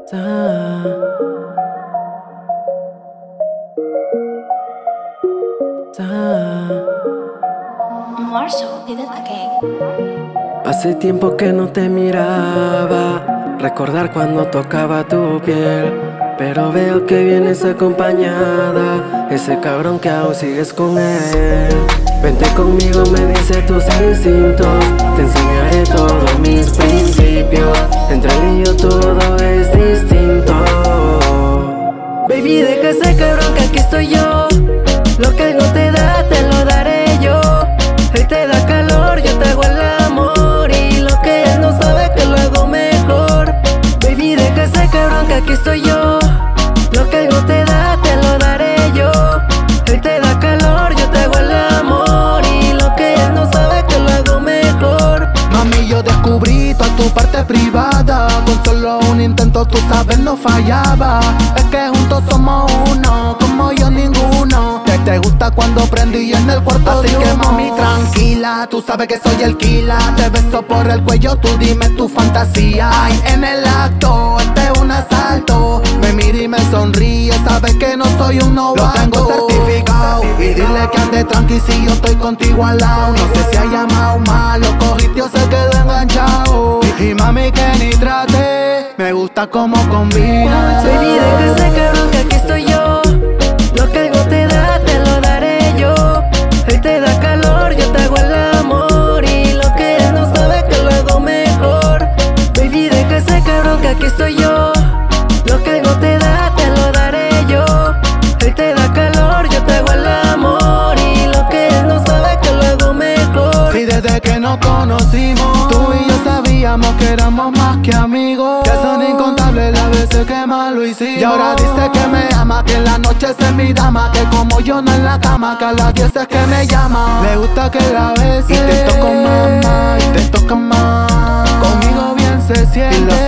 Marshall did it again. Hace tiempo que no te miraba, recordar cuando tocaba tu piel. Pero veo que vienes acompañada, ese cabrón que aún sigues con él. Vente conmigo, me dice tus instintos, te enseñaré todos mis principios. Entre él y yo todo es distinto. Baby, deja ese cabrón que aquí estoy yo. Lo que él no te da, te lo daré yo. Él te da calor, yo te hago el amor. Y lo que él no sabe que lo hago mejor. Baby, deja ese cabrón que aquí estoy yo. Lo que él no te da, te lo daré yo. Él te da calor, yo te hago el amor. Y lo que él no sabe que lo hago mejor. Mami, yo descubrí toda tu parte privada. Con solo un intento, tú sabes, no fallaba. Es que juntos somos uno, como yo ninguno. Te gusta cuando prendo y en el cuarto. Así que mami, tranquila, tú sabes que soy el killer. Te beso por el cuello, tú dime tu fantasía. Ay, en el acto, este es un asalto. Me mira y me sonríe, sabes que no soy un novato. Lo tengo certificado, y dile que ande tranqui si yo estoy contigo al lado. No sé si ha llamado mal, lo cogiste o se quedó enganchado. Y mami, que ni trate, me gusta como combina. Baby, deja ese cabrón que aquí estoy yo. Lo que algo te da, te lo daré yo. Él te da calor, yo te hago el amor. Y lo que él no sabe que lo hago mejor. Baby, deja ese cabrón que aquí estoy yo. Lo que algo te da, te lo daré yo. Él te da calor, yo te hago el amor. Y lo que él no sabe que lo hago mejor. Si desde que nos conocimos, tú y yo sabíamos que éramos más que amigos. Que son incontables las veces que más lo hicimos. Y ahora dice que me ama, que en la noche es mi dama. Que como yo no en la cama, que a las 10 es que me llama. Le gusta que la beses y te toco mamá, y te toca más. Conmigo bien se siente.